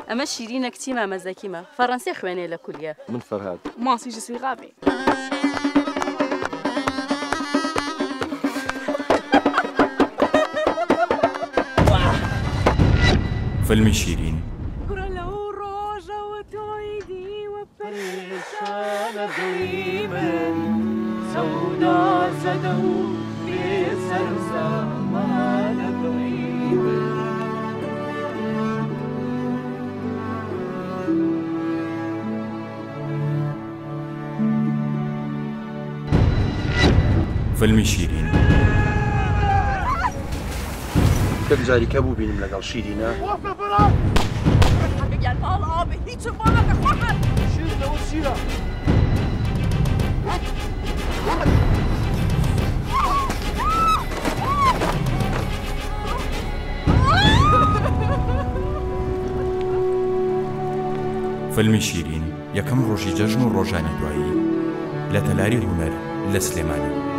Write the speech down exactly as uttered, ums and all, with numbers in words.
اما شیرینە کچی مامەزەکیمە فەڕەنسی خوێنێ لە کولیە. من فەرهاد. ماسی je suis ravie. فيلم شيرين لو روجة وتعيدي وبريشانة دايما سوداء سدو في سرزمان غريبة. فيلم شيرين كل جاري كابو بينم لقال شيرينا. وقف برا! حبيبي البال آبي هيك مالك أخوحل. شيرنا وشيرة. فيلم شيرين يكم روجي جەژن و ڕۆژانی دوایی لە تەلاری هونەر لە سلێمانی.